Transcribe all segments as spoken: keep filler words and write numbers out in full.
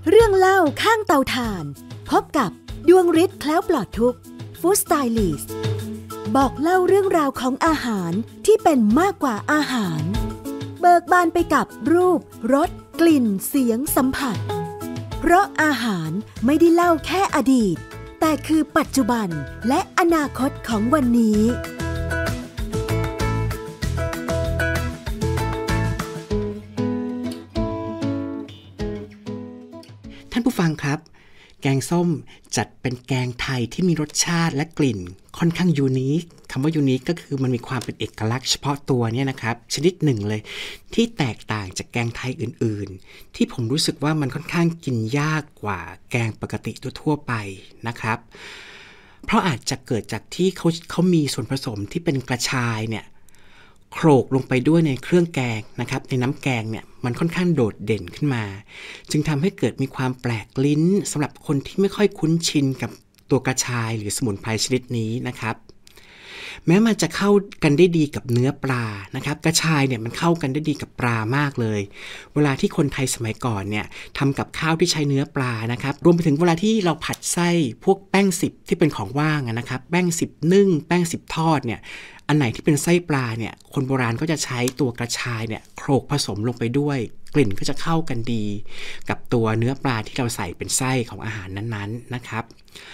เรื่องเล่าข้างเตาถ่านพบกับดวงฤทธิ์แคล้วปลอดทุกข์ฟู้ดสไตลิสต์บอกเล่าเรื่องราวของอาหารที่เป็นมากกว่าอาหารเบิกบานไปกับรูปรสกลิ่นเสียงสัมผัสเพราะอาหารไม่ได้เล่าแค่อดีตแต่คือปัจจุบันและอนาคตของวันนี้ท่านผู้ฟังครับแกงส้มจัดเป็นแกงไทยที่มีรสชาติและกลิ่นค่อนข้างยูนิคคำว่ายูนิคก็คือมันมีความเป็นเอกลักษณ์เฉพาะตัวเนี่ยนะครับชนิดหนึ่งเลยที่แตกต่างจากแกงไทยอื่นๆที่ผมรู้สึกว่ามันค่อนข้างกินยากกว่าแกงปกติทั่วๆไปนะครับเพราะอาจจะเกิดจากที่เขาเขามีส่วนผสมที่เป็นกระชายเนี่ยโขลกลงไปด้วยในเครื่องแกงนะครับในน้ำแกงเนี่ยมันค่อนข้างโดดเด่นขึ้นมาจึงทำให้เกิดมีความแปลกลิ้นสำหรับคนที่ไม่ค่อยคุ้นชินกับตัวกระชายหรือสมุนไพรชนิดนี้นะครับแม้มันจะเข้ากันได้ดีกับเนื้อปลานะครับกระชายเนี่ยมันเข้ากันได้ดีกับปลามากเลยเวลาที่คนไทยสมัยก่อนเนี่ยทำกับข้าวที่ใช้เนื้อปลานะครับรวมไปถึงเวลาที่เราผัดไส้พวกแป้งสิบที่เป็นของว่างนะครับแป้งสิบนึ่งแป้งสิบทอดเนี่ยอันไหนที่เป็นไส้ปลาเนี่ยคนโบราณก็จะใช้ตัวกระชายเนี่ยโขลกผสมลงไปด้วยกลิ่นก็จะเข้ากันดีกับตัวเนื้อปลาที่เราใส่เป็นไส้ของอาหารนั้นๆนะครับ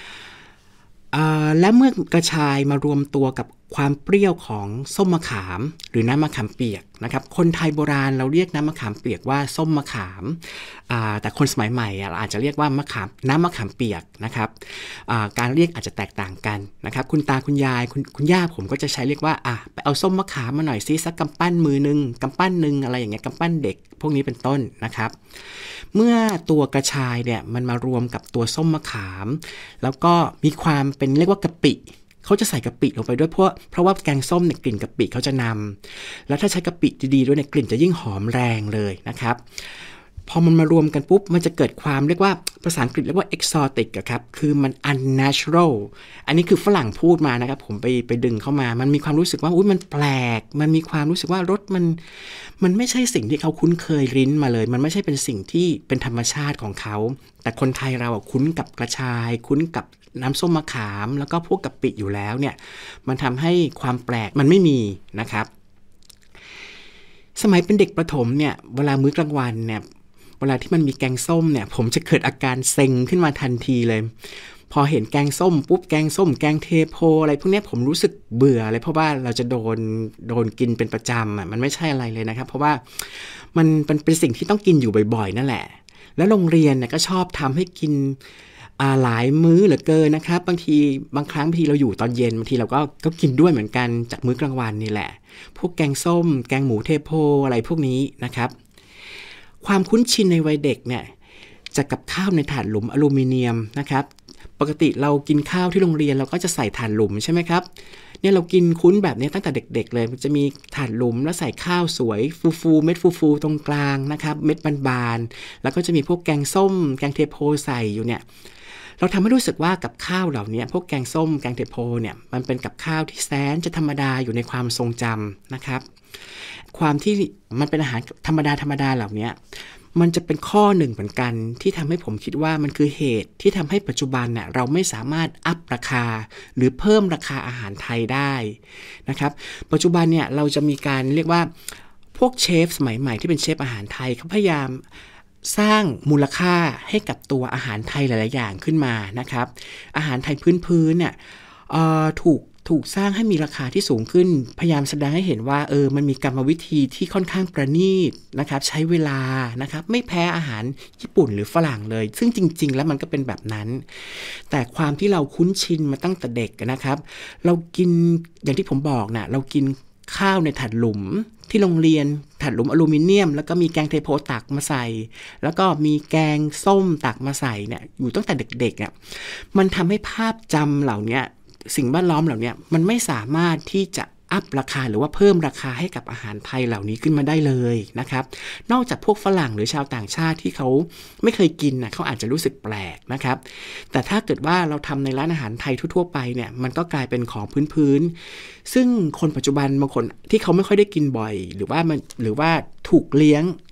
และเมื่อกระชายมารวมตัวกับความเปรี้ยวของส้มมะขามหรือน้ำมะขามเปียกนะครับคนไทยโบราณเราเรียกน้ำมะขามเปียกว่าส้มมะขามแต่คนสมัยใหม่เราอาจจะเรียกว่ามะขามน้ำมะขามเปียกนะครับการเรียกอาจจะแตกต่างกันนะครับคุณตาคุณยายคุณคุณย่าผมก็จะใช้เรียกว่าอ่ะไปเอาส้มมะขามมาหน่อยซิสักกำปั้นมือนึงกำปั้นนึงอะไรอย่างเงี้ยกำปั้นเด็กพวกนี้เป็นต้นนะครับเมื่อตัวกระชายเนี่ยมันมารวมกับตัวส้มมะขามแล้วก็มีความเป็นเรียกว่ากะปิเขาจะใส่กะปิลงไปด้วยเพราะเพราะว่าแกงส้มเนี่ยกลิ่นกะปิเขาจะนำแล้วถ้าใช้กะปิดีๆด้วยเนี่ยกลิ่นจะยิ่งหอมแรงเลยนะครับพอมันมารวมกันปุ๊บมันจะเกิดความเรียกว่าภาษาอังกฤษเรียกว่า exotic อะครับคือมัน unnatural อันนี้คือฝรั่งพูดมานะครับผมไปไปดึงเข้ามามันมีความรู้สึกว่าอุ๊ยมันแปลกมันมีความรู้สึกว่ารสมันมันไม่ใช่สิ่งที่เขาคุ้นเคยลิ้นมาเลยมันไม่ใช่เป็นสิ่งที่เป็นธรรมชาติของเขาแต่คนไทยเราอะคุ้นกับกระชายคุ้นกับน้ำส้มมะขามแล้วก็พวกกะปิอยู่แล้วเนี่ยมันทำให้ความแปลกมันไม่มีนะครับสมัยเป็นเด็กประถมเนี่ยเวลามื้อกลางวันเนี่ยเวลาที่มันมีแกงส้มเนี่ยผมจะเกิดอาการเซ็งขึ้นมาทันทีเลยพอเห็นแกงส้มปุ๊บแกงส้มแกงเทโพอะไรพวกนี้ผมรู้สึกเบื่อเลยเพราะว่าเราจะโดนโดนกินเป็นประจำอ่ะมันไม่ใช่อะไรเลยนะครับเพราะว่ามันเป็นเป็นสิ่งที่ต้องกินอยู่บ่อยๆนั่นแหละแล้วโรงเรียนเนี่ยก็ชอบทำให้กินหลายมื้อเหลือเกินนะครับบางทีบางครั้งบางทีเราอยู่ตอนเย็นบางทีเราก็ก็กินด้วยเหมือนกันจากมื้อกลางวันนี่แหละพวกแกงส้มแกงหมูเทโพอะไรพวกนี้นะครับความคุ้นชินในวัยเด็กเนี่ยจะกับข้าวในถาดหลุมอลูมิเนียมนะครับปกติเรากินข้าวที่โรงเรียนเราก็จะใส่ถาดหลุมใช่ไหมครับเนี่ยเรากินคุ้นแบบนี้ตั้งแต่เด็กๆเลยมันจะมีถาดหลุมแล้วใส่ข้าวสวยฟูๆเม็ดฟูๆตรงกลางนะครับเม็ดบานๆแล้วก็จะมีพวกแกงส้มแกงเทโพใส่อยู่เนี่ยเราทำให้รู้สึกว่ากับข้าวเหล่านี้พวกแกงส้มแกงเทโพเนี่ยมันเป็นกับข้าวที่แสนจะธรรมดาอยู่ในความทรงจำนะครับความที่มันเป็นอาหารธรรมดาธรรมดาเหล่านี้มันจะเป็นข้อหนึ่งเหมือนกันที่ทำให้ผมคิดว่ามันคือเหตุที่ทำให้ปัจจุบันน่ะเราไม่สามารถอัพราคาหรือเพิ่มราคาอาหารไทยได้นะครับปัจจุบันเนี่ยเราจะมีการเรียกว่าพวกเชฟสมัยใหม่ที่เป็นเชฟอาหารไทยเขาพยายามสร้างมูลค่าให้กับตัวอาหารไทยหลายๆอย่างขึ้นมานะครับอาหารไทยพื้นๆเนี่ยถูกถูกสร้างให้มีราคาที่สูงขึ้นพยายามแสดงให้เห็นว่าเออมันมีกรรมวิธีที่ค่อนข้างประณีตนะครับใช้เวลานะครับไม่แพ้อาหารญี่ปุ่นหรือฝรั่งเลยซึ่งจริงๆแล้วมันก็เป็นแบบนั้นแต่ความที่เราคุ้นชินมาตั้งแต่เด็กนะครับเรากินอย่างที่ผมบอกนะเรากินข้าวในถาดหลุมที่โรงเรียนถาดหลุมอลูมิเนียมแล้วก็มีแกงเทโพตักมาใส่แล้วก็มีแกงส้มตักมาใส่เนี่ยอยู่ตั้งแต่เด็กๆอ่ะมันทำให้ภาพจำเหล่านี้สิ่งแวดล้อมเหล่านี้มันไม่สามารถที่จะอัพราคาหรือว่าเพิ่มราคาให้กับอาหารไทยเหล่านี้ขึ้นมาได้เลยนะครับนอกจากพวกฝรั่งหรือชาวต่างชาติที่เขาไม่เคยกินนะเขาอาจจะรู้สึกแปลกนะครับแต่ถ้าเกิดว่าเราทำในร้านอาหารไทยทั่วๆไปเนี่ยมันก็กลายเป็นของพื้นๆซึ่งคนปัจจุบันบางคนที่เขาไม่ค่อยได้กินบ่อยหรือว่ามันหรือว่าถูกเลี้ยง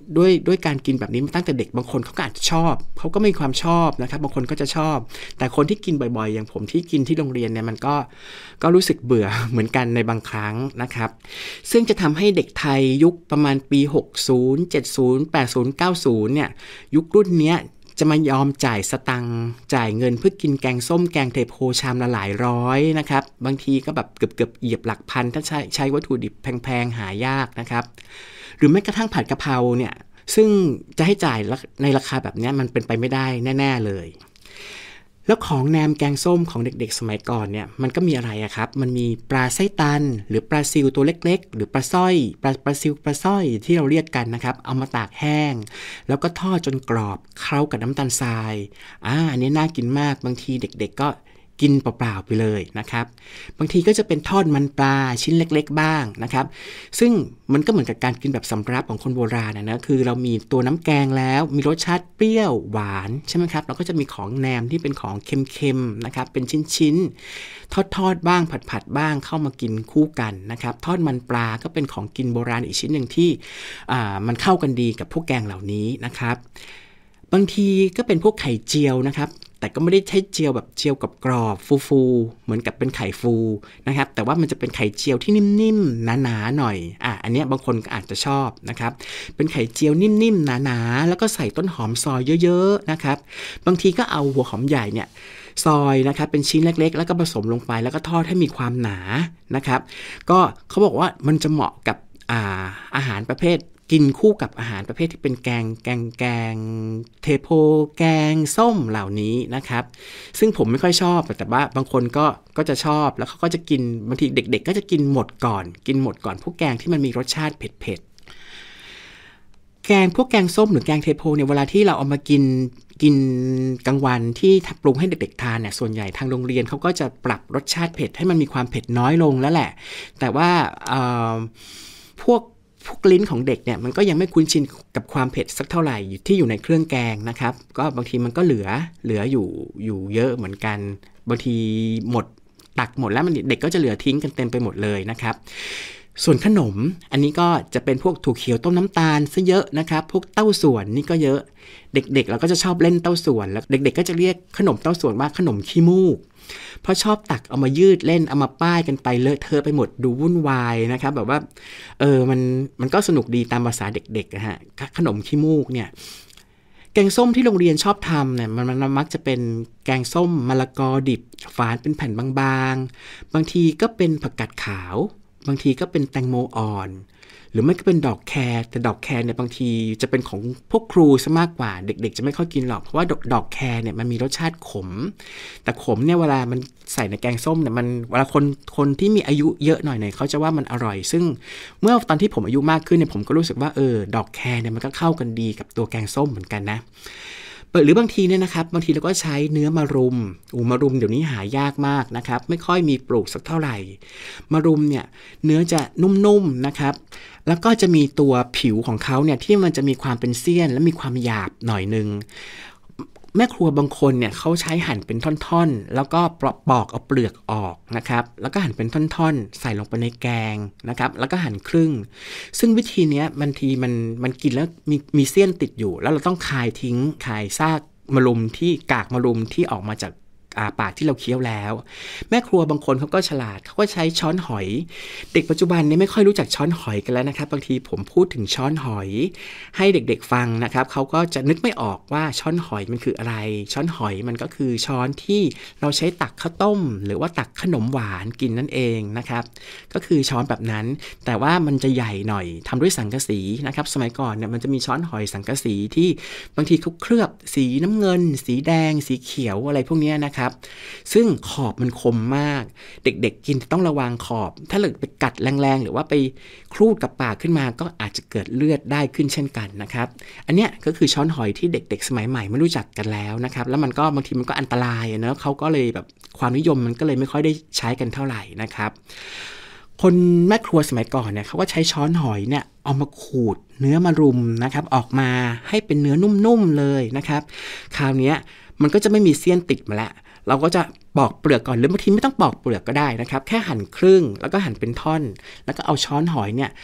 ด้วยด้วยการกินแบบนี้มาตั้งแต่เด็กบางคนเขาก็อาจจะชอบเขาก็มีความชอบนะครับบางคนก็จะชอบแต่คนที่กินบ่อยๆอย่างผมที่กินที่โรงเรียนเนี่ยมันก็ก็รู้สึกเบื่อเหมือนกันในบางครั้งนะครับซึ่งจะทำให้เด็กไทยยุคประมาณปีหกสิบ เจ็ดสิบ แปดสิบ เก้าสิบเนี่ยยุครุ่นเนี้ยจะมายอมจ่ายสตังค์จ่ายเงินเพื่อกินแกงส้มแกงเทโพชามละหลายร้อยนะครับบางทีก็แบบเกือบๆเหยียบหลักพันถ้าใช้ใช้วัตถุดิบแพงๆหายากนะครับหรือแม้กระทั่งผัดกะเพราเนี่ยซึ่งจะให้จ่ายในราคาแบบนี้มันเป็นไปไม่ได้แน่ๆเลยแล้วของแหนมแกงส้มของเด็กๆสมัยก่อนเนี่ยมันก็มีอะไรอะครับมันมีปลาไส้ตันหรือปลาซิวตัวเล็กๆหรือปลาสร้อยปลาปลาซิวปลาสร้อยที่เราเรียกกันนะครับเอามาตากแห้งแล้วก็ทอดจนกรอบเข้ากับน้ำตาลทรายอ่าอันนี้น่ากินมากบางทีเด็กๆก็กินเปล่าๆไปเลยนะครับบางทีก็จะเป็นทอดมันปลาชิ้นเล็กๆบ้างนะครับซึ่งมันก็เหมือนกับการกินแบบสำรับของคนโบราณนะนะคือเรามีตัวน้ำแกงแล้วมีรสชาติเปรี้ยวหวานใช่ไหมครับเราก็จะมีของแหนมที่เป็นของเค็มๆนะครับเป็นชิ้นๆทอดๆบ้างผัดๆบ้างเข้ามากินคู่กันนะครับทอดมันปลาก็เป็นของกินโบราณอีกชิ้นหนึ่งที่อ่ามันเข้ากันดีกับพวกแกงเหล่านี้นะครับบางทีก็เป็นพวกไข่เจียวนะครับแต่ก็ไม่ได้ใช้เจียวแบบเจียวกับกรอบฟูๆเหมือนกับเป็นไข่ฟูนะครับแต่ว่ามันจะเป็นไข่เจียวที่นิ่มๆหนาๆหน่อยอ่ะอันนี้บางคนก็อาจจะชอบนะครับเป็นไข่เจียวนิ่มๆหนาๆแล้วก็ใส่ต้นหอมซอยเยอะๆนะครับบางทีก็เอาหัวหอมใหญ่เนี่ยซอยนะครับเป็นชิ้นเล็กๆแล้วก็ผสมลงไปแล้วก็ทอดให้มีความหนานะครับก็เขาบอกว่ามันจะเหมาะกับอ่าอาหารประเภทกินคู่กับอาหารประเภทที่เป็นแกงแกงแกงเทโพแกงส้มเหล่านี้นะครับซึ่งผมไม่ค่อยชอบแต่ว่าบางคนก็ก็จะชอบแล้วเขาก็จะกินบางทีเด็กๆก็จะกินหมดก่อนกินหมดก่อนพวกแกงที่มันมีรสชาติเผ็ดๆแกงพวกแกงส้มหรือแกงเทโพเนี่ยเวลาที่เราเอามากินกินกลางวันที่ปรุงให้เด็กๆทานเนี่ยส่วนใหญ่ทางโรงเรียนเขาก็จะปรับรสชาติเผ็ดให้มันมีความเผ็ดน้อยลงแล้วแหละแต่ว่าพวกพวกลิ้นของเด็กเนี่ยมันก็ยังไม่คุ้นชินกับความเผ็ดสักเท่าไหร่ที่อยู่ในเครื่องแกงนะครับก็บางทีมันก็เหลือเหลืออยู่อยู่เยอะเหมือนกันบางทีหมดตักหมดแล้วมันเด็กก็จะเหลือทิ้งกันเต็มไปหมดเลยนะครับส่วนขนมอันนี้ก็จะเป็นพวกถั่วเขียวต้มน้ำตาลซะเยอะนะครับพวกเต้าส่วนนี่ก็เยอะเด็กๆเราก็จะชอบเล่นเต้าส่วนแล้วเด็กๆก็จะเรียกขนมเต้าส่วนว่าขนมขี้มูกเพราะชอบตักเอามายืดเล่นเอามาป้ายกันไปเลอะเทอะไปหมดดูวุ่นวายนะครับแบบว่าเออมันมันก็สนุกดีตามภาษาเด็กๆนะฮะขนมขี้มูกเนี่ยแกงส้มที่โรงเรียนชอบทำเนี่ยมันมันมักจะเป็นแกงส้มมะละกอดิบฝานเป็นแผ่นบางๆบางทีก็เป็นผักกาดขาวบางทีก็เป็นแตงโมอ่อนหรือไม่ก็เป็นดอกแครแต่ดอกแครเนี่ยบางทีจะเป็นของพวกครูซะมากกว่าเด็กๆจะไม่ค่อยกินหรอกเพราะว่าดอกดอกแครเนี่ยมันมีรสชาติขมแต่ขมเนี่ยเวลามันใส่ในแกงส้มเนี่ยมันเวลาคนคนที่มีอายุเยอะหน่อยเนี่ยเขาจะว่ามันอร่อยซึ่งเมื่อตอนที่ผมอายุมากขึ้นเนี่ยผมก็รู้สึกว่าเออดอกแครเนี่ยมันก็เข้ากันดีกับตัวแกงส้มเหมือนกันนะหรือบางทีเนี่ยนะครับบางทีเราก็ใช้เนื้อมะรุมอูมะรุมเดี๋ยวนี้หายากมากนะครับไม่ค่อยมีปลูกสักเท่าไหร่มะรุมเนี่ยเนื้อจะนุ่มๆนะครับแล้วก็จะมีตัวผิวของเขาเนี่ยที่มันจะมีความเป็นเสี้ยนและมีความหยาบหน่อยนึงแม่ครัวบางคนเนี่ยเขาใช้หั่นเป็นท่อนๆแล้วก็ปอกเอาเปลือกออกนะครับแล้วก็หั่นเป็นท่อนๆใส่ลงไปในแกงนะครับแล้วก็หั่นครึ่งซึ่งวิธีนี้บางทีมันมันกินแล้วมีมีเสี้ยนติดอยู่แล้วเราต้องคายทิ้งคายซากมะรุมที่กากมะรุมที่ออกมาจากปากที่เราเคี้ยวแล้วแม่ครัวบางคนเขาก็ฉลาดเขาก็ใช้ช้อนหอยเด็กปัจจุบันนี้ไม่ค่อยรู้จักช้อนหอยกันแล้วนะครับบางทีผมพูดถึงช้อนหอยให้เด็กๆฟังนะครับเขาก็จะนึกไม่ออกว่าช้อนหอยมันคืออะไรช้อนหอยมันก็คือช้อนที่เราใช้ตักข้าวต้มหรือว่าตักขนมหวานกินนั่นเองนะครับก็คือช้อนแบบนั้นแต่ว่ามันจะใหญ่หน่อยทำด้วยสังกะสีนะครับสมัยก่อนเนี่ยมันจะมีช้อนหอยสังกะสีที่บางทีเขาเคลือบสีน้ำเงินสีแดงสีเขียวอะไรพวกนี้นะครับซึ่งขอบมันคมมากเด็กๆกินต้องระวังขอบถ้าเกิดไปกัดแรงๆหรือว่าไปครูดกับปากขึ้นมาก็อาจจะเกิดเลือดได้ขึ้นเช่นกันนะครับอันเนี้ยก็คือช้อนหอยที่เด็กๆสมัยใหม่ไม่รู้จักกันแล้วนะครับแล้วมันก็บางทีมันก็อันตรายเนอะเขาก็เลยแบบความนิยมมันก็เลยไม่ค่อยได้ใช้กันเท่าไหร่นะครับคนแม่ครัวสมัยก่อนเนี่ยเขาก็ใช้ช้อนหอยเนี่ยเอามาขูดเนื้อมารุมนะครับออกมาให้เป็นเนื้อนุ่มๆเลยนะครับคราวนี้มันก็จะไม่มีเสี้ยนติดมาแล้วเราก็จะปอกเปลือกก่อนหรือบางทีไม่ต้องปอกเปลือกก็ได้นะครับแค่หั่นครึ่งแล้วก็หั่นเป็นท่อนแล้วก็เอาช้อนหอยเนี่ย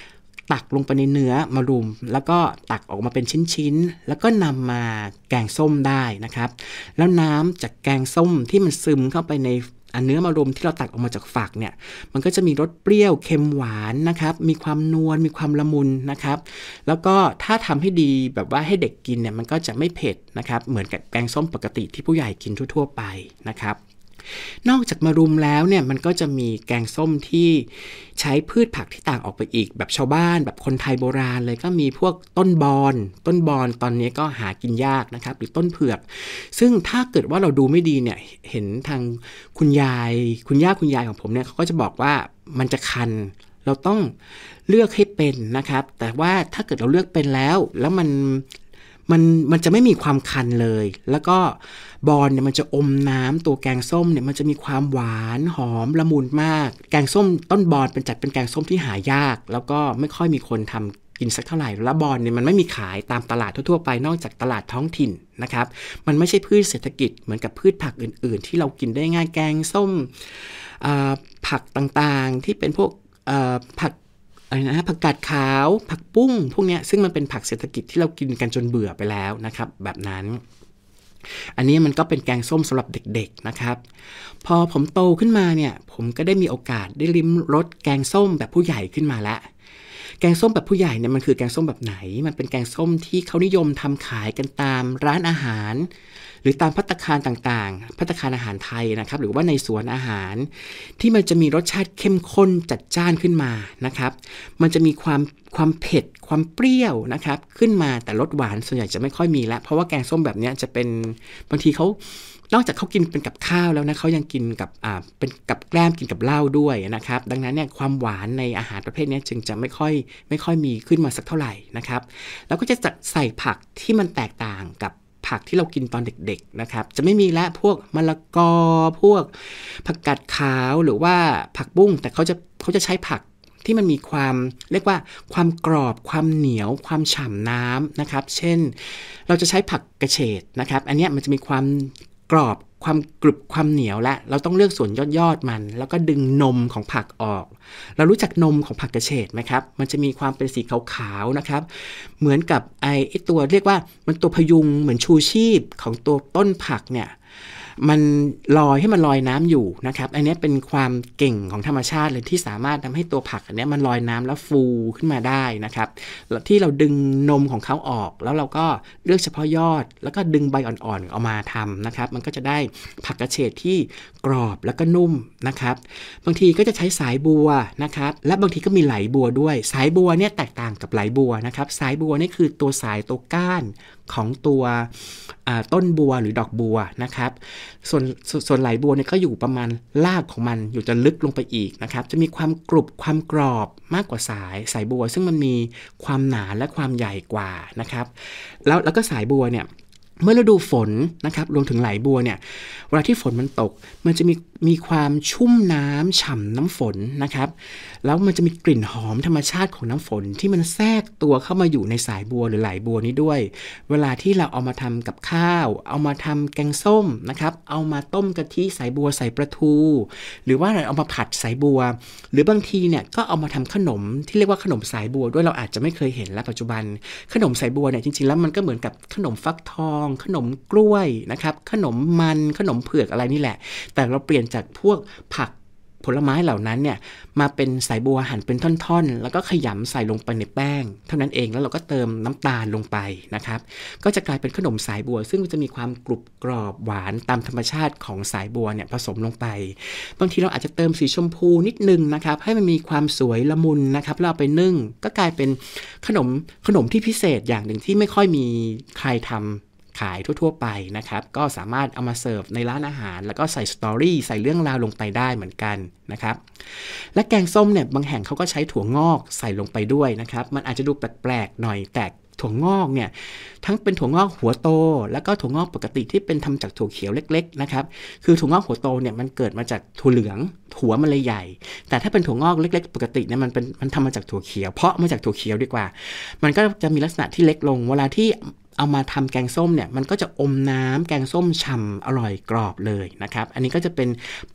ตักลงไปในเนื้อมารุมแล้วก็ตักออกมาเป็นชิ้นๆแล้วก็นำมาแกงส้มได้นะครับแล้วน้ำจากแกงส้มที่มันซึมเข้าไปในอันเนื้อมะรุมที่เราตักออกมาจากฝักเนี่ยมันก็จะมีรสเปรี้ยวเค็มหวานนะครับมีความนวลมีความละมุนนะครับแล้วก็ถ้าทำให้ดีแบบว่าให้เด็กกินเนี่ยมันก็จะไม่เผ็ดนะครับเหมือนกับแกงส้มปกติที่ผู้ใหญ่กินทั่วๆไปนะครับนอกจากมะรุมแล้วเนี่ยมันก็จะมีแกงส้มที่ใช้พืชผักที่ต่างออกไปอีกแบบชาวบ้านแบบคนไทยโบราณเลยก็มีพวกต้นบอนต้นบอนตอนนี้ก็หากินยากนะครับหรือต้นเผือกซึ่งถ้าเกิดว่าเราดูไม่ดีเนี่ยเห็นทางคุณยายคุณย่าคุณยายของผมเนี่ยเขาก็จะบอกว่ามันจะคันเราต้องเลือกให้เป็นนะครับแต่ว่าถ้าเกิดเราเลือกเป็นแล้วแล้วมันมันมันจะไม่มีความคันเลยแล้วก็บอนเนี่ยมันจะอมน้ำตัวแกงส้มเนี่ยมันจะมีความหวานหอมละมุนมากแกงส้มต้นบอนเป็นจัดเป็นแกงส้มที่หายากแล้วก็ไม่ค่อยมีคนทำกินสักเท่าไหร่แล้วบอนเนี่ยมันไม่มีขายตามตลาดทั่วๆไปนอกจากตลาดท้องถิ่นนะครับมันไม่ใช่พืชเศรษฐกิจเหมือนกับพืชผักอื่นๆที่เรากินได้ง่ายแกงส้มผักต่างๆที่เป็นพวกผักอะไรนะผักกาดขาวผักปุ้งพวกนี้ซึ่งมันเป็นผักเศรษฐกิจที่เรากินกันจนเบื่อไปแล้วนะครับแบบนั้นอันนี้มันก็เป็นแกงส้มสำหรับเด็กๆนะครับพอผมโตขึ้นมาเนี่ยผมก็ได้มีโอกาสได้ลิ้มรสแกงส้มแบบผู้ใหญ่ขึ้นมาแล้วแกงส้มแบบผู้ใหญ่เนี่ยมันคือแกงส้มแบบไหนมันเป็นแกงส้มที่เขานิยมทำขายกันตามร้านอาหารหรือตามภัตตาคารต่างๆภัตตาคารอาหารไทยนะครับหรือว่าในสวนอาหารที่มันจะมีรสชาติเข้มข้นจัดจ้านขึ้นมานะครับมันจะมีความความเผ็ดความเปรี้ยวนะครับขึ้นมาแต่รสหวานส่วนใหญ่จะไม่ค่อยมีแล้วเพราะว่าแกงส้มแบบนี้จะเป็นบางทีเขานอกจากเขากินเป็นกับข้าวแล้วนะเขายังกินกับอ่าเป็นกับแกล้มกินกับเหล้าด้วยนะครับดังนั้นเนี่ยความหวานในอาหารประเภทนี้จึงจะไม่ค่อยไม่ค่อยมีขึ้นมาสักเท่าไหร่นะครับแล้วก็จะใส่ผักที่มันแตกต่างกับผักที่เรากินตอนเด็กๆนะครับจะไม่มีละพวกมะละกอพวกผักกาดขาวหรือว่าผักบุ้งแต่เขาจะเขาจะใช้ผักที่มันมีความเรียกว่าความกรอบความเหนียวความฉ่ำน้ำนะครับเช่นเราจะใช้ผักกระเฉดนะครับอันนี้มันจะมีความกรอบความกรึบความเหนียวและเราต้องเลือกส่วนยอดยอดมันแล้วก็ดึงนมของผักออกเรารู้จักนมของผักกระเฉดไหมครับมันจะมีความเป็นสีขาวๆนะครับเหมือนกับไอ้ตัวเรียกว่ามันตัวพยุงเหมือนชูชีพของตัวต้นผักเนี่ยมันลอยให้มันลอยน้ำอยู่นะครับอันนี้เป็นความเก่งของธรรมชาติเลยที่สามารถทำให้ตัวผักอันนี้มันลอยน้ำแล้วฟูขึ้นมาได้นะครับที่เราดึงนมของเขาออกแล้วเราก็เลือกเฉพาะยอดแล้วก็ดึงใบอ่อนๆเอามาทำนะครับมันก็จะได้ผักกระเฉดที่กรอบแล้วก็นุ่มนะครับบางทีก็จะใช้สายบัวนะครับและบางทีก็มีไหลบัวด้วยสายบัวเนี่ยแตกต่างกับไหลบัวนะครับสายบัวนี่คือตัวสายตัวก้านของตัวต้นบัวหรือดอกบัวนะครับส่วนส่วนไหลบัวเนี่ยก็อยู่ประมาณรากของมันอยู่จะลึกลงไปอีกนะครับจะมีความกรุบความกรอบมากกว่าสายสายบัวซึ่งมันมีความหนาและความใหญ่กว่านะครับแล้วแล้วก็สายบัวเนี่ยเมื่อฤดูฝนนะครับรวมถึงไหลบัวเนี่ยเวลาที่ฝนมันตกมันจะมีมีความชุ่มน้ำฉ่ำน้ำฝนนะครับแล้วมันจะมีกลิ่นหอมธรรมชาติของน้ำฝนที่มันแทรกตัวเข้ามาอยู่ในสายบัวหรือไหลบัวนี้ด้วยเวลาที่เราเอามาทำกับข้าวเอามาทำแกงส้มนะครับเอามาต้มกะทิสายบัวใส่ปลาทูหรือว่าเราเอามาผัดสายบัวหรือบางทีเนี่ยก็เอามาทำขนมที่เรียกว่าขนมสายบัวด้วยเราอาจจะไม่เคยเห็นแล้วปัจจุบันขนมสายบัวเนี่ยจริงๆแล้วมันก็เหมือนกับขนมฟักทองขนมกล้วยนะครับขนมมันขนมเผือกอะไรนี่แหละแต่เราเปลี่ยนจากพวกผักผลไม้เหล่านั้นเนี่ยมาเป็นสายบัวหั่นเป็นท่อนๆแล้วก็ขยำใส่ลงไปในแป้งเท่านั้นเองแล้วเราก็เติมน้ำตาลลงไปนะครับก็จะกลายเป็นขนมสายบัวซึ่งจะมีความกรุบกรอบหวานตามธรรมชาติของสายบัวเนี่ยผสมลงไปบางทีเราอาจจะเติมสีชมพูนิดนึงนะครับให้มันมีความสวยละมุนนะครับแล้วเอาไปนึ่งก็กลายเป็นขนมขนมที่พิเศษอย่างหนึ่งที่ไม่ค่อยมีใครทำขายทั่วๆไปนะครับก็สามารถเอามาเสิร์ฟในร้านอาหารแล้วก็ใส่สตอรี่ใส่เรื่องราวลงไปได้เหมือนกันนะครับและแกงส้มเนี่ยบางแห่งเขาก็ใช้ถั่วงอกใส่ลงไปด้วยนะครับมันอาจจะดูแปลกๆหน่อยแต่ถั่วงอกเนี่ยทั้งเป็นถั่วงอกหัวโตแล้วก็ถั่วงอกปกติที่เป็นทำจากถั่วเขียวเล็กๆนะครับคือถั่วงอกหัวโตเนี่ยมันเกิดมาจากถั่วเหลืองหัวมันเลยใหญ่แต่ถ้าเป็นถั่วงอกเล็กๆปกติเนี่ยมันเป็นมันทำมาจากถั่วเขียวเพาะมาจากถั่วเขียวดีกว่ามันก็จะมีลักษณะที่เล็กลงเวลาที่เอามาทำแกงส้มเนี่ยมันก็จะอมน้ำแกงส้มฉ่ำอร่อยกรอบเลยนะครับอันนี้ก็จะเป็นผัก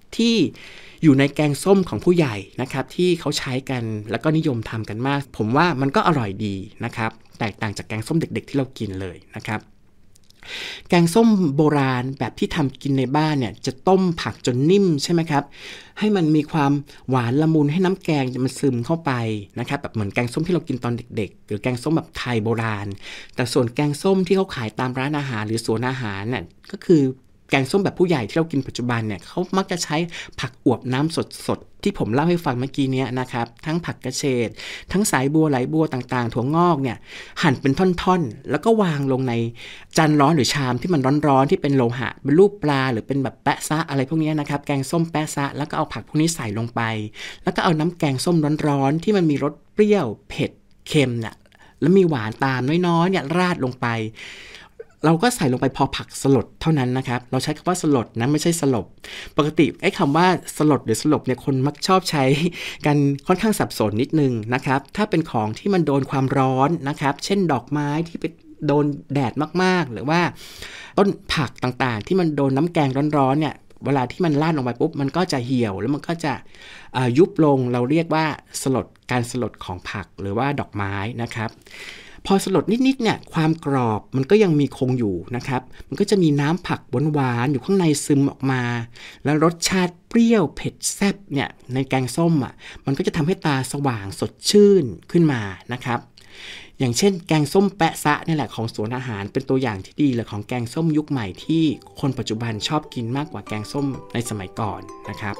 ที่อยู่ในแกงส้มของผู้ใหญ่นะครับที่เขาใช้กันแล้วก็นิยมทำกันมากผมว่ามันก็อร่อยดีนะครับแตกต่างจากแกงส้มเด็กๆที่เรากินเลยนะครับแกงส้มโบราณแบบที่ทำกินในบ้านเนี่ยจะต้มผักจนนิ่มใช่ไหมครับให้มันมีความหวานละมุนให้น้ำแกงมันซึมเข้าไปนะครับแบบเหมือนแกงส้มที่เรากินตอนเด็กๆหรือแกงส้มแบบไทยโบราณแต่ส่วนแกงส้มที่เขาขายตามร้านอาหารหรือสวนอาหารเนี่ยก็คือแกงส้มแบบผู้ใหญ่ที่เรากินปัจจุบันเนี่ยเขามักจะใช้ผักอวบน้ำสดๆที่ผมเล่าให้ฟังเมื่อกี้นี้นะครับทั้งผักกระเฉดทั้งสายบัวไหลบัวต่างๆถั่วงอกเนี่ยหั่นเป็นท่อนๆแล้วก็วางลงในจานร้อนหรือชามที่มันร้อนๆที่เป็นโลหะเป็นรูปปลาหรือเป็นแบบแปะซะอะไรพวกนี้นะครับแกงส้มแปะซะแล้วก็เอาผักพวกนี้ใส่ลงไปแล้วก็เอาน้ำแกงส้มร้อนๆที่มันมีรสเปรี้ยวเผ็ดเค็มเนี่ยแล้วมีหวานตามน้อยๆเนี่ยราดลงไปเราก็ใส่ลงไปพอผักสลดเท่านั้นนะครับเราใช้คำว่าสลดนะไม่ใช่สลบปกติไอ้คำว่าสลดหรือสลบเนี่ยคนมักชอบใช้กันค่อนข้างสับสนนิดนึงนะครับถ้าเป็นของที่มันโดนความร้อนนะครับเช่นดอกไม้ที่ไปโดนแดดมากๆหรือว่าต้นผักต่างๆที่มันโดนน้ำแกงร้อนๆเนี่ยเวลาที่มันราดลงไปปุ๊บมันก็จะเหี่ยวแล้วมันก็จะยุบลงเราเรียกว่าสลดการสลดของผักหรือว่าดอกไม้นะครับพอสลดนิดๆเนี่ยความกรอบมันก็ยังมีคงอยู่นะครับมันก็จะมีน้ำผักหวานๆอยู่ข้างในซึมออกมาแล้วรสชาติเปรี้ยวเผ็ดแซ่บเนี่ยในแกงส้มอ่ะมันก็จะทำให้ตาสว่างสดชื่นขึ้นมานะครับอย่างเช่นแกงส้มแปะซะนี่แหละของสวนอาหารเป็นตัวอย่างที่ดีเลยของแกงส้มยุคใหม่ที่คนปัจจุบันชอบกินมากกว่าแกงส้มในสมัยก่อนนะครับ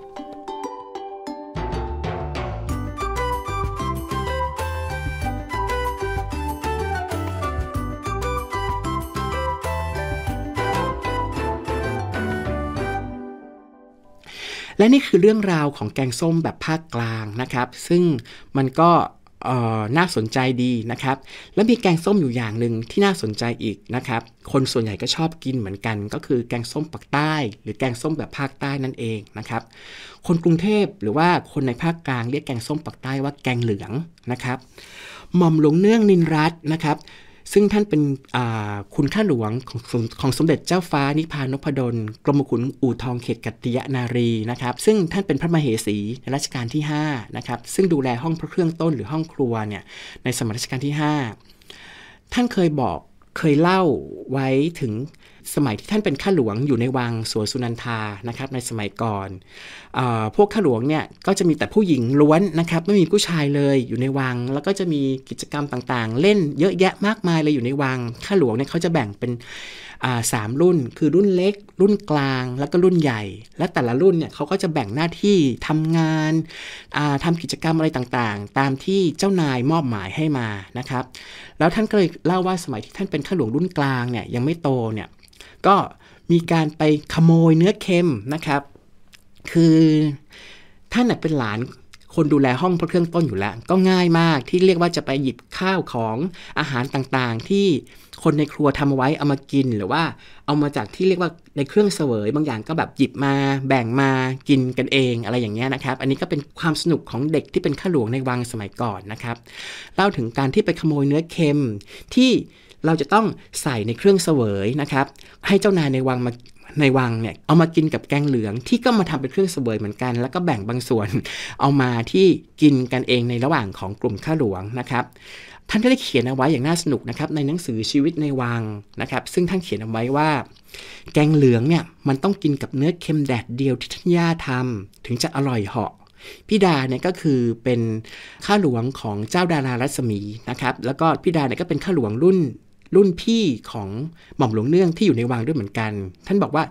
และนี่คือเรื่องราวของแกงส้มแบบภาคกลางนะครับซึ่งมันก็น่าสนใจดีนะครับและมีแกงส้มอยู่อย่างหนึ่งที่น่าสนใจอีกนะครับคนส่วนใหญ่ก็ชอบกินเหมือนกันก็คือแกงส้มปักใต้หรือแกงส้มแบบภาคใต้นั่นเองนะครับคนกรุงเทพหรือว่าคนในภาคกลางเรียกแกงส้มปักใต้ว่าแกงเหลืองนะครับหม่อมหลวงเนื่องนินรัตน์นะครับซึ่งท่านเป็นคุณข้าหลวงของของสมเด็จเจ้าฟ้านิพานพดลกรมขุนอู่ทองเขตกัตติยนารีนะครับซึ่งท่านเป็นพระมเหสีในรัชกาลที่ห้านะครับซึ่งดูแลห้องพระเครื่องต้นหรือห้องครัวเนี่ยในสมัยรัชกาลที่ห้าท่านเคยบอกเคยเล่าไว้ถึงสมัยที่ท่านเป็นข้าหลวงอยู่ในวังสวนสุนันทานะครับในสมัยก่อนเอ่อพวกข้าหลวงเนี่ยก็จะมีแต่ผู้หญิงล้วนนะครับไม่มีผู้ชายเลยอยู่ในวังแล้วก็จะมีกิจกรรมต่างๆเล่นเยอะแยะมากมายเลยอยู่ในวังข้าหลวงเนี่ยเขาจะแบ่งเป็นอ่าสามรุ่นคือรุ่นเล็กรุ่นกลางแล้วก็รุ่นใหญ่และแต่ละรุ่นเนี่ยเขาก็จะแบ่งหน้าที่ทำงานอ่าทำกิจกรรมอะไรต่างๆตามที่เจ้านายมอบหมายให้มานะครับแล้วท่านก็เลยเล่าว่าสมัยที่ท่านเป็นข้าหลวงรุ่นกลางเนี่ยยังไม่โตเนี่ยก็มีการไปขโมยเนื้อเค็มนะครับคือท่านเป็นหลานคนดูแลห้องพระเครื่องต้นอยู่แล้วก็ง่ายมากที่เรียกว่าจะไปหยิบข้าวของอาหารต่างๆที่คนในครัวทำเอาไว้เอามากินหรือว่าเอามาจากที่เรียกว่าในเครื่องเสวยบางอย่างก็แบบหยิบมาแบ่งมากินกันเองอะไรอย่างเงี้ยนะครับอันนี้ก็เป็นความสนุกของเด็กที่เป็นข้าหลวงในวังสมัยก่อนนะครับเล่าถึงการที่ไปขโมยเนื้อเค็มที่เราจะต้องใส่ในเครื่องเสวยนะครับให้เจ้านายในวังมาในวังเนี่ยเอามากินกับแกงเหลืองที่ก็มาทำเป็นเครื่องเสวยเหมือนกันแล้วก็แบ่งบางส่วนเอามาที่กินกันเองในระหว่างของกลุ่มข้าหลวงนะครับท่านได้เขียนเอาไว้อย่างน่าสนุกนะครับในหนังสือชีวิตในวังนะครับซึ่งท่านเขียนเอาไว้ว่าแกงเหลืองเนี่ยมันต้องกินกับเนื้อเค็มแดดเดียวที่ท่านย่าทำถึงจะอร่อยเหาะพี่ดาเนี่ยก็คือเป็นข้าหลวงของเจ้าดารารัศมีนะครับแล้วก็พี่ดาเนี่ยก็เป็นข้าหลวงรุ่นรุ่นพี่ของหม่อมหลวงเนื่องที่อยู่ในวังด้วยเหมือนกันท่านบอกว่า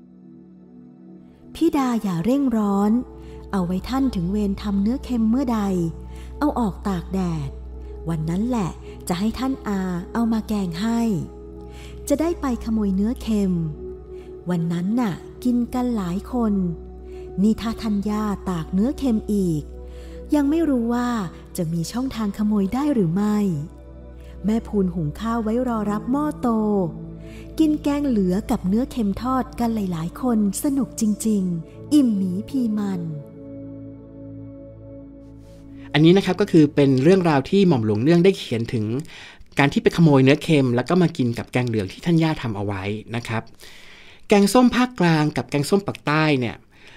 พี่ดาอย่าเร่งร้อนเอาไว้ท่านถึงเวรทำเนื้อเค็มเมื่อใดเอาออกตากแดดวันนั้นแหละจะให้ท่านอาเอามาแกงให้จะได้ไปขโมยเนื้อเค็มวันนั้นน่ะกินกันหลายคนนี่ถ้าท่านย่าตากเนื้อเค็มอีกยังไม่รู้ว่าจะมีช่องทางขโมยได้หรือไม่แม่พูนหุงข้าวไว้รอรับหม้อโตกินแกงเหลือกับเนื้อเค็มทอดกันหลายๆคนสนุกจริงๆอิ่มหมีพีมันอันนี้นะครับก็คือเป็นเรื่องราวที่หม่อมหลวงเนื่องได้เขียนถึงการที่ไปขโมยเนื้อเค็มแล้วก็มากินกับแกงเหลืองที่ท่านย่าทำเอาไว้นะครับแกงส้มภาคกลางกับแกงส้มปักใต้เนี่ย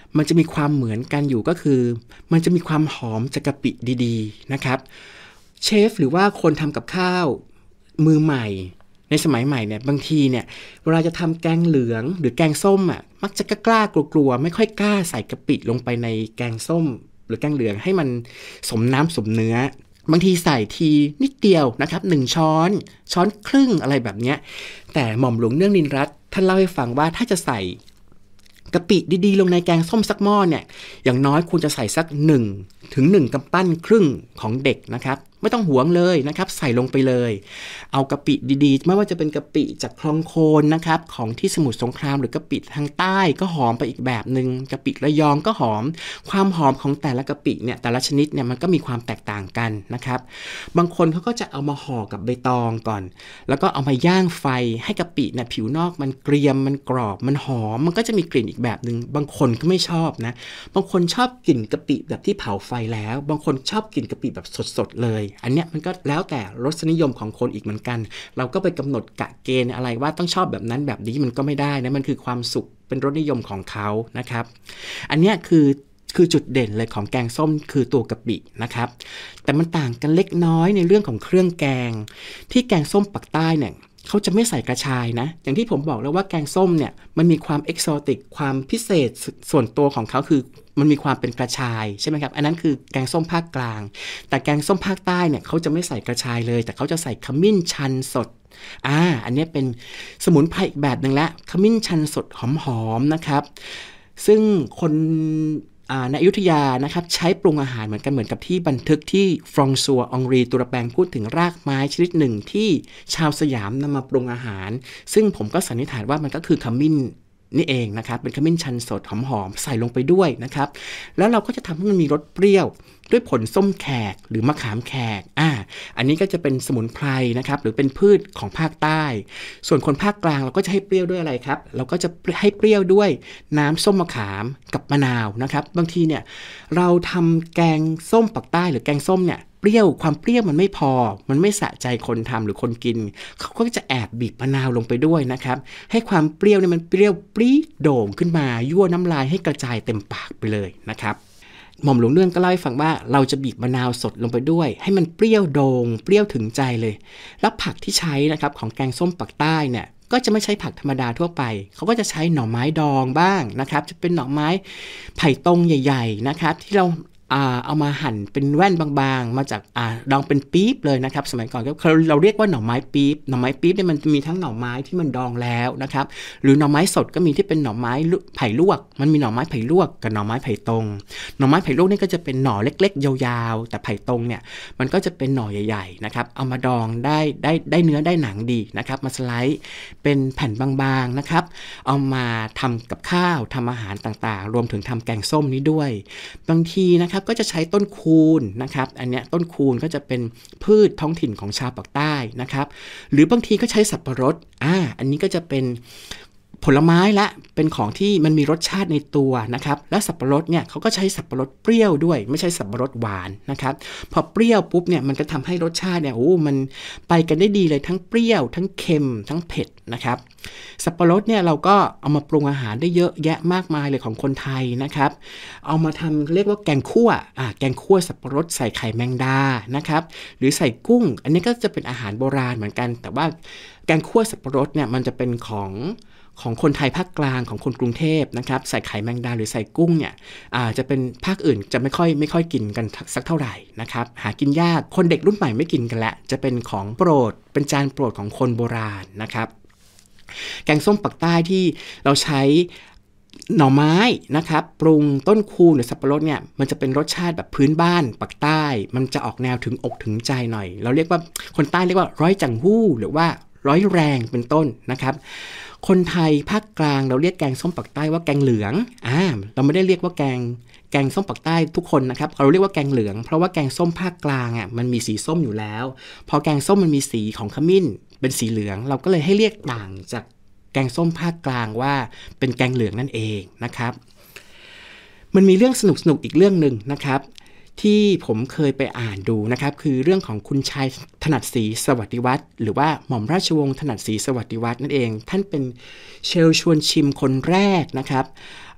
มันจะมีความเหมือนกันอยู่ก็คือมันจะมีความหอมจากกะปิดีๆนะครับเชฟหรือว่าคนทำกับข้าวมือใหม่ในสมัยใหม่เนี่ยบางทีเนี่ยเวลาจะทำแกงเหลืองหรือแกงส้มอ่ะมักจะกล้ากลัวๆไม่ค่อยกล้าใส่กะปิลงไปในแกงส้มหรือแกงเหลืองให้มันสมน้ำสมเนื้อบางทีใส่ทีนิดเดียวนะครับหนึ่งช้อนช้อนครึ่งอะไรแบบเนี้ยแต่หม่อมหลวงเนื่องนินรัตน์ท่านเล่าให้ฟังว่าถ้าจะใส่กะปิดีๆลงในแกงส้มสักหม้อเนี่ยอย่างน้อยควรจะใส่สักหนึ่งถึงหนึ่งกำปั้นครึ่งของเด็กนะครับไม่ต้องหวงเลยนะครับใส่ลงไปเลยเอากะปิดีๆไม่ว่าจะเป็นกะปิจากคลองโคนนะครับของที่สมุทรสงครามหรือกะปิทางใต้ก็หอมไปอีกแบบนึงกะปิระยองก็หอมความหอมของแต่ละกะปิเนี่ยแต่ละชนิดเนี่ยมันก็มีความแตกต่างกันนะครับบางคนเขาก็จะเอามาห่อกับใบตองก่อนแล้วก็เอามาย่างไฟให้กะปิเนี่ยผิวนอกมันเกรียมมันกรอบมันหอมมันก็จะมีกลิ่นอีกแบบนึงบางคนก็ไม่ชอบนะบางคนชอบกลิ่นกะปิแบบที่เผาไฟแล้วบางคนชอบกลิ่นกะปิแบบสดๆเลยอันเนี้ยมันก็แล้วแต่รสนิยมของคนอีกเหมือนกันเราก็ไปกำหนดกะเกณฑ์อะไรว่าต้องชอบแบบนั้นแบบนี้มันก็ไม่ได้นะมันคือความสุขเป็นรสนิยมของเขานะครับอันเนี้ยคือคือจุดเด่นเลยของแกงส้มคือตัวกะปินะครับแต่มันต่างกันเล็กน้อยในเรื่องของเครื่องแกงที่แกงส้มปักใต้เนี่ยเขาจะไม่ใส่กระชายนะอย่างที่ผมบอกแล้วว่าแกงส้มเนี่ยมันมีความเอกโซติกความพิเศษส่วนตัวของเขาคือมันมีความเป็นกระชายใช่ไหมครับอันนั้นคือแกงส้มภาคกลางแต่แกงส้มภาคใต้เนี่ยเขาจะไม่ใส่กระชายเลยแต่เขาจะใส่ขมิ้นชันสดอ่าอันนี้เป็นสมุนไพรอีกแบบหนึ่งละขมิ้นชันสดหอมๆนะครับซึ่งคนในอยุธยานะครับใช้ปรุงอาหารเหมือนกันเหมือนกับที่บันทึกที่ฟรองซัวองรีตุรแปงพูดถึงรากไม้ชนิดหนึ่งที่ชาวสยามนำมาปรุงอาหารซึ่งผมก็สันนิษฐานว่ามันก็คือขมิ้นนี่เองนะครับเป็นขมิ้นชันสดหอมๆใส่ลงไปด้วยนะครับแล้วเราก็จะทำให้มันมีรสเปรี้ยวด้วยผลส้มแขกหรือมะขามแขกอ่าอันนี้ก็จะเป็นสมุนไพรนะครับหรือเป็นพืชของภาคใต้ส่วนคนภาคกลางเราก็จะให้เปรี้ยวด้วยอะไรครับเราก็จะให้เปรี้ยวด้วยน้ำส้มมะขามกับมะนาวนะครับบางทีเนี่ยเราทำแกงส้มปักใต้หรือแกงส้มเนี่ยเปรี้ยวความเปรี้ยวมันไม่พอมันไม่สะใจคนทำหรือคนกินเขาก็จะแอบบีบมะนาวลงไปด้วยนะครับให้ความเปรี้ยวเนี่ยมันเปรี้ยวปรี๊ดโด่งขึ้นมายั่วน้ำลายให้กระจายเต็มปากไปเลยนะครับหม่อมหลวงเนื่องก็เล่าให้ฟังว่าเราจะบีบมะนาวสดลงไปด้วยให้มันเปรี้ยวโด่งเปรี้ยวถึงใจเลยแล้วผักที่ใช้นะครับของแกงส้มปักใต้เนี่ยก็จะไม่ใช้ผักธรรมดาทั่วไปเขาก็จะใช้หน่อไม้ดองบ้างนะครับจะเป็นหน่อไม้ไผ่ตรงใหญ่ๆนะครับที่เราเอามาหั่นเป็นแว่นบางๆมาจากดองเป็นปี๊บเลยนะครับสมัยก่อนก็เราเรียกว่าหน่อไม้ปี๊บหน่อไม้ปี๊บเนี่ยมันมีทั้งหน่อไม้ที่มันดองแล้วนะครับหรือหน่อไม้สดก็มีที่เป็นหน่อไม้ไผ่ลวกมันมีหน่อไม้ไผ่ลวกกับหน่อไม้ไผ่ตรงหน่อไม้ไผ่ลวกนี่ก็จะเป็นหน่อเล็กๆยาวๆแต่ไผ่ตรงเนี่ยมันก็จะเป็นหน่อใหญ่ๆนะครับเอามาดองได้ได้ได้เนื้อได้หนังดีนะครับมาสไลด์เป็นแผ่นบางๆนะครับเอามาทำกับข้าวทำอาหารต่างๆรวมถึงทำแกงส้มนี้ด้วยบางทีนะครับก็จะใช้ต้นคูนนะครับอันเนี้ยต้นคูนก็จะเป็นพืชท้องถิ่นของชาวปากใต้นะครับหรือบางทีก็ใช้สับปะรดอ่าอันนี้ก็จะเป็นผลไม้ละเป็นของที่มันมีรสชาติในตัวนะครับและสับปะรดเนี่ยเขาก็ใช้สับปะรดเปรี้ยวด้วยไม่ใช่สับปะรดหวานนะครับพอเปรี้ยวปุ๊บเนี่ยมันก็ทำให้รสชาติเนี่ยโอ้มันไปกันได้ดีเลยทั้งเปรี้ยวทั้งเค็มทั้งเผ็ดนะครับสับปะรดเนี่ยเราก็เอามาปรุงอาหารได้เยอะแยะมากมายเลยของคนไทยนะครับเอามาทำเรียกว่าแกงคั่วอ่าแกงคั่วสับปะรดใส่ไข่แมงดานะครับหรือใส่กุ้งอันนี้ก็จะเป็นอาหารโบราณเหมือนกันแต่ว่าแกงคั่วสับปะรดเนี่ยมันจะเป็นของของคนไทยภาคกลางของคนกรุงเทพนะครับใส่ไข่แมงดาหรือใส่กุ้งเนี่ยอาจจะเป็นภาคอื่นจะไม่ค่อยไม่ค่อยกินกันสักเท่าไหร่นะครับหากินยากคนเด็กรุ่นใหม่ไม่กินกันละจะเป็นของโปรดเป็นจานโปรดของคนโบราณนะครับแกงส้มปักใต้ที่เราใช้หน่อไม้นะครับปรุงต้นคูนหรือสับปะรดเนี่ยมันจะเป็นรสชาติแบบพื้นบ้านปักใต้มันจะออกแนวถึงอกถึงใจหน่อยเราเรียกว่าคนใต้เรียกว่าร้อยจังหู้หรือว่าร้อยแรงเป็นต้นนะครับคนไทยภาคกลางเราเรียกแกงส้มปักใต้ว่าแกงเหลืองอ่าเราไม่ได้เรียกว่าแกงแกงส้มปักใต้ทุกคนนะครับเราเรียกว่าแกงเหลืองเพราะว่าแกงส้มภาคกลางอ่ะมันมีสีส้มอยู่แล้วพอแกงส้มมันมีสีของขมิ้นเป็นสีเหลืองเราก็เลยให้เรียกต่างจากแกงส้มภาคกลางว่าเป็นแกงเหลืองนั่นเองนะครับมันมีเรื่องสนุกๆอีกเรื่องนึงนะครับที่ผมเคยไปอ่านดูนะครับคือเรื่องของคุณชายถนัดศรีสวัสดิวัฒน์หรือว่าหม่อมราชวงศ์ถนัดศรีสวัสดิวัฒน์นั่นเองท่านเป็นเชลชวนชิมคนแรกนะครับ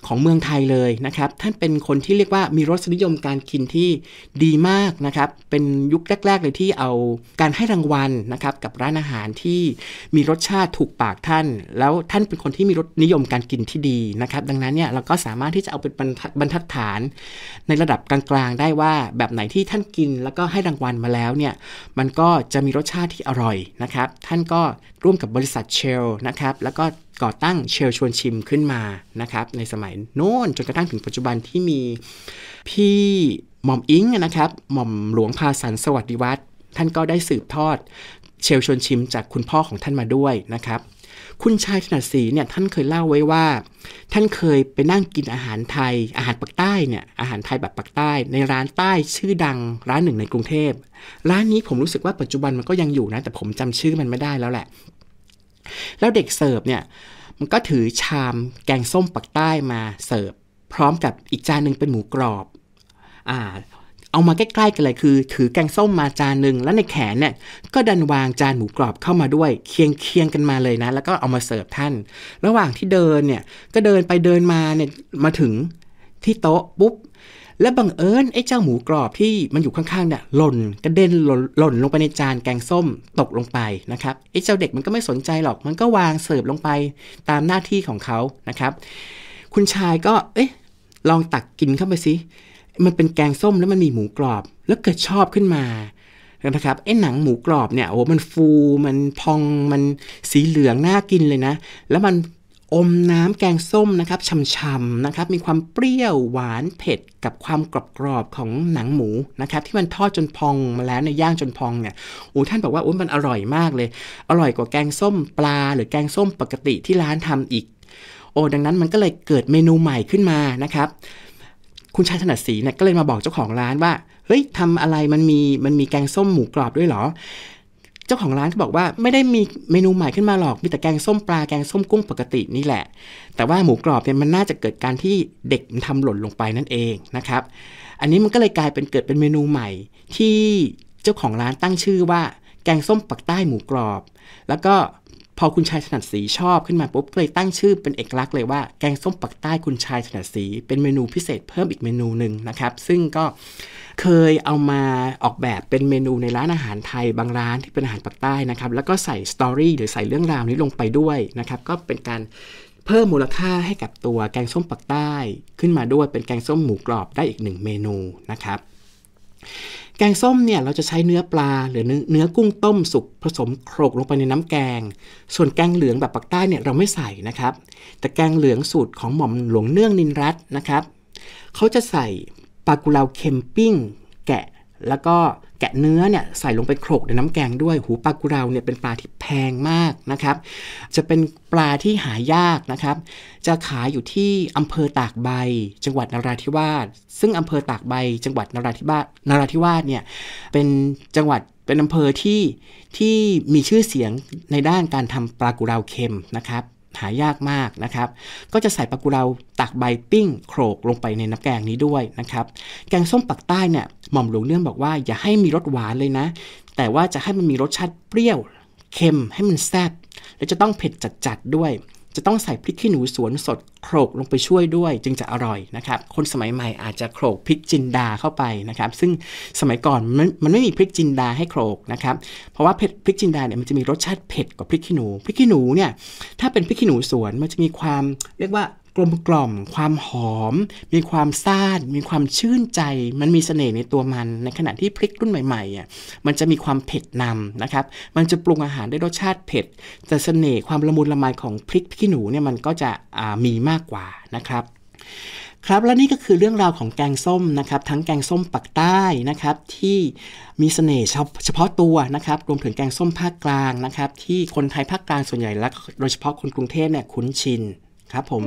ของเมืองไทยเลยนะครับท่านเป็นคนที่เรียกว่ามีรสนิยมการกินที่ดีมากนะครับเป็นยุคแรกๆเลยที่เอาการให้รางวัลนะครับกับร้านอาหารที่มีรสชาติถูกปากท่านแล้วท่านเป็นคนที่มีรสนิยมการกินที่ดีนะครับดังนั้นเนี่ยเราก็สามารถที่จะเอาเป็นบรรทัดฐานในระดับกลางๆได้ว่าแบบไหนที่ท่านกินแล้วก็ให้รางวัลมาแล้วเนี่ยมันก็จะมีรสชาติที่อร่อยนะครับท่านก็ร่วมกับบริษัทเชลนะครับแล้วก็ก่อตั้งเชลชวนชิมขึ้นมานะครับในสมัยโน้นจนกระทั่งถึงปัจจุบันที่มีพี่หม่อมอิงนะครับหม่อมหลวงพาสันสวัสดิวัฒน์ท่านก็ได้สืบทอดเชลชวนชิมจากคุณพ่อของท่านมาด้วยนะครับคุณชายถนัดศรีเนี่ยท่านเคยเล่าไว้ว่าท่านเคยไปนั่งกินอาหารไทยอาหารปักใต้เนี่ยอาหารไทยแบบปักใต้ในร้านใต้ชื่อดังร้านหนึ่งในกรุงเทพร้านนี้ผมรู้สึกว่าปัจจุบันมันก็ยังอยู่นะแต่ผมจำชื่อมันไม่ได้แล้วแหละแล้วเด็กเสิร์ฟเนี่ยมันก็ถือชามแกงส้มปักใต้มาเสิร์ฟพร้อมกับอีกจานนึงเป็นหมูกรอบอ่าเอามาใกล้ๆกันเลยคือถือแกงส้มมาจานนึงแล้วในแขนเนี่ยก็ดันวางจานหมูกรอบเข้ามาด้วยเคียงเคียงกันมาเลยนะแล้วก็เอามาเสิร์ฟท่านระหว่างที่เดินเนี่ยก็เดินไปเดินมาเนี่ยมาถึงที่โต๊ะปุ๊บแล้วบังเอิญไอ้เจ้าหมูกรอบที่มันอยู่ข้างๆเนี่ยหล่นกระเด็นหล่นหล่นลงไปในจานแกงส้มตกลงไปนะครับไอ้เจ้าเด็กมันก็ไม่สนใจหรอกมันก็วางเสิร์ฟลงไปตามหน้าที่ของเขานะครับคุณชายก็เอ๊ะลองตักกินเข้าไปสิมันเป็นแกงส้มแล้วมันมีหมูกรอบแล้วเกิดชอบขึ้นมานะครับไอ้หนังหมูกรอบเนี่ยโอ้มันฟูมันพองมันสีเหลืองน่ากินเลยนะแล้วมันอมน้ำแกงส้มนะครับฉ่ำๆนะครับมีความเปรี้ยวหวานเผ็ดกับความกรอบๆของหนังหมูนะครับที่มันทอดจนพองมาแล้วในย่างจนพองเนี่ยโอ้ท่านบอกว่าโอ้มันอร่อยมากเลยอร่อยกว่าแกงส้มปลาหรือแกงส้มปกติที่ร้านทำอีกโอ้ดังนั้นมันก็เลยเกิดเมนูใหม่ขึ้นมานะครับคุณชายถนัดศรีเนี่ยก็เลยมาบอกเจ้าของร้านว่าเฮ้ยทำอะไรมันมีมันมีแกงส้มหมูกรอบด้วยเหรอเจ้าของร้านก็บอกว่าไม่ได้มีเมนูใหม่ขึ้นมาหรอกมีแต่แกงส้มปลาแกงส้มกุ้งปกตินี่แหละแต่ว่าหมูกรอบเนี่ยมันน่าจะเกิดการที่เด็กมันทำหล่นลงไปนั่นเองนะครับอันนี้มันก็เลยกลายเป็นเกิดเป็นเมนูใหม่ที่เจ้าของร้านตั้งชื่อว่าแกงส้มปักใต้หมูกรอบแล้วก็พอคุณชายถนัดศรีชอบขึ้นมาปุ๊บเลยตั้งชื่อเป็นเอกลักษณ์เลยว่าแกงส้มปักใต้คุณชายถนัดศรีเป็นเมนูพิเศษเพิ่มอีกเมนูหนึ่งนะครับซึ่งก็เคยเอามาออกแบบเป็นเมนูในร้านอาหารไทยบางร้านที่เป็นอาหารปักใต้นะครับแล้วก็ใส่สตอรี่หรือใส่เรื่องราวนี้ลงไปด้วยนะครับก็เป็นการเพิ่มมูลค่าให้กับตัวแกงส้มปักใต้ขึ้นมาด้วยเป็นแกงส้มหมูกรอบได้อีกหนึ่งเมนูนะครับแกงส้มเนี่ยเราจะใช้เนื้อปลาหรือเนื้อกุ้งต้มสุกผสมโขลกลงไปในน้ำแกงส่วนแกงเหลืองแบบปักใต้เนี่ยเราไม่ใส่นะครับแต่แกงเหลืองสูตรของหม่อมหลวงเนื่องนินรัตน์นะครับเขาจะใส่ปลากุเลาเค็มปิ้งแกะแล้วก็แกะเนื้อเนี่ยใส่ลงไปโขลกในน้ำแกงด้วยหูปลากุเลาเนี่ยเป็นปลาที่แพงมากนะครับจะเป็นปลาที่หายากนะครับจะขายอยู่ที่อำเภอตากใบจังหวัดนราธิวาสซึ่งอำเภอตากใบจังหวัดนราธิวาสนราธิวาสเนี่ยเป็นจังหวัดเป็นอำเภอที่ที่มีชื่อเสียงในด้านการทำปลากุเลาเค็มนะครับหายากมากนะครับก็จะใส่ปลากุเลาตากใบปิ้งโขลกลงไปในน้ำแกงนี้ด้วยนะครับแกงส้มปักใต้เนี่ยหม่อมหลวงเนื่องบอกว่าอย่าให้มีรสหวานเลยนะแต่ว่าจะให้มันมีรสชาติเปรี้ยวเค็มให้มันแซ่บและจะต้องเผ็ดจัดๆด้วยจะต้องใส่พริกขี้หนูสวนสดโขลกลงไปช่วยด้วยจึงจะอร่อยนะครับคนสมัยใหม่อาจจะโขลกพริกจินดาเข้าไปนะครับซึ่งสมัยก่อนมันมันไม่มีพริกจินดาให้โขลกนะครับเพราะว่าพริกจินดาเนี่ยมันจะมีรสชาติเผ็ดกว่าพริกขี้หนูพริกขี้หนูเนี่ยถ้าเป็นพริกขี้หนูสวนมันจะมีความเรียกว่ากลมกล่อมความหอมมีความซ่านมีความชื่นใจมันมีเสน่ห์ในตัวมันในขณะที่พริกรุ่นใหม่ๆอ่ะมันจะมีความเผ็ดนำนะครับมันจะปรุงอาหารได้รสชาติเผ็ดแต่เสน่ห์ความละมุนละไมของพริกขี้หนูเนี่ยมันก็จะมีมากกว่านะครับครับและนี่ก็คือเรื่องราวของแกงส้มนะครับทั้งแกงส้มปักใต้นะครับที่มีเสน่ห์เฉพาะตัวนะครับรวมถึงแกงส้มภาคกลางนะครับที่คนไทยภาคกลางส่วนใหญ่และโดยเฉพาะคนกรุงเทพเนี่ยคุ้นชินครับผม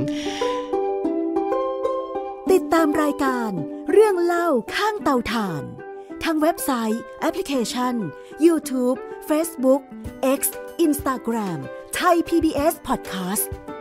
ติดตามรายการเรื่องเล่าข้างเตาถ่านทางเว็บไซต์แอปพลิเคชัน YouTube Facebook X Instagram Thai พี บี เอส Podcast